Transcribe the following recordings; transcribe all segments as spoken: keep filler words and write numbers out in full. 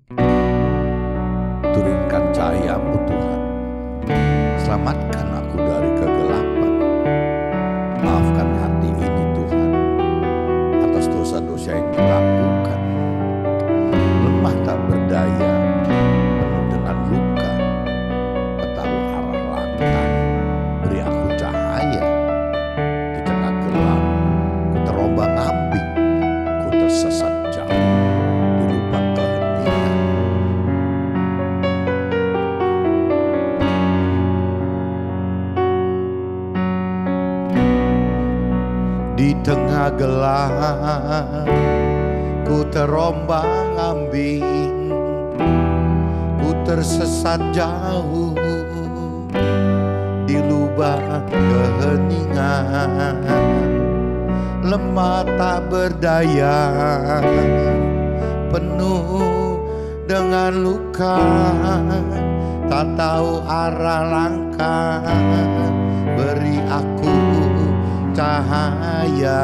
Turunkan cahaya-Mu Tuhan, selamatkan aku dari kegelapan. Maafkan hati ini Tuhan, atas dosa-dosa yang kulakukan. Lemah tak berdaya, penuh dengan luka, tak tahu arah langkah. Beri aku cahaya, di tengah gelap ku terombang-ambing, ku tersesat jauh di lubang keheningan. Di tengah gelap ku terombang-ambing, ku tersesat jauh di lubang keheningan. Lemah tak berdaya, penuh dengan luka, tak tahu arah langkah. Beri aku cahaya,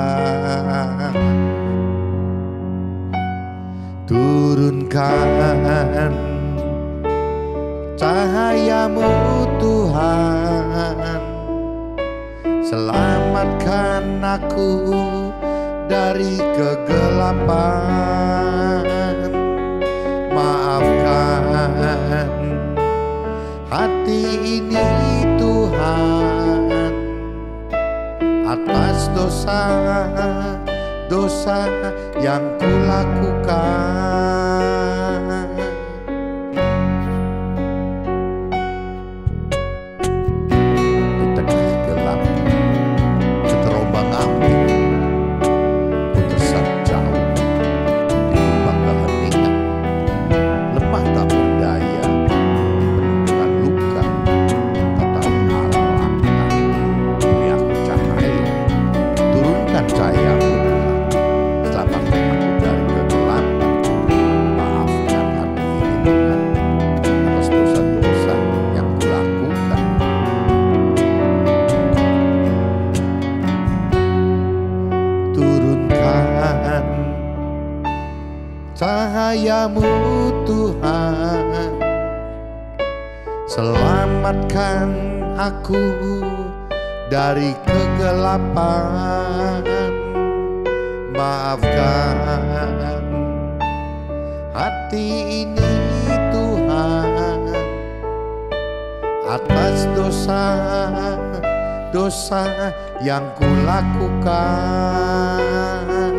turunkan cahaya-Mu Tuhan, selamatkan aku dari kegelapan. Maafkan hati ini Tuhan, atas dosa-dosa yang kulakukan. Di tengah gelap ku terombang-ambing, ku tersesat jauh di lubang keheningan. Lemah tak berdaya, penuh dengan luka, tak tahu arah langkah. Beri aku cahaya, turunkan cahaya-Mu Tuhan, selamatkan aku dari kegelapan. Maafkan hati ini Tuhan, atas dosa-dosa yang kulakukan. Turunkan cahaya-Mu Tuhan, selamatkan aku dari kegelapan. Maafkan hati ini Tuhan, atas dosa-dosa yang kulakukan.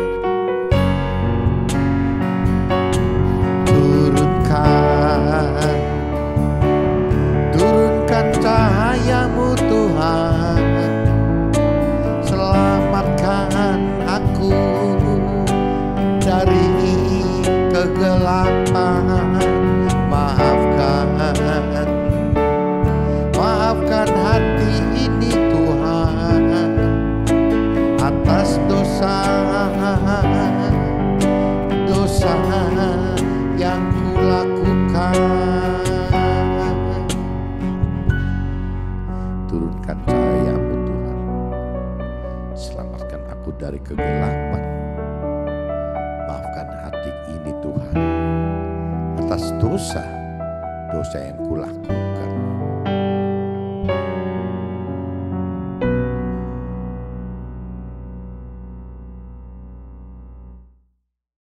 Turunkan, turunkan cahaya-Mu Tuhan, selamatkan aku dari kegelapan. Maafkan, maafkan hati ini Tuhan, atas dosa dosa yang kulakukan. Turunkan cahaya-Mu Tuhan, selamatkan aku dari kegelapan. Maafkan hati ini Tuhan, atas dosa dosa yang kulakukan.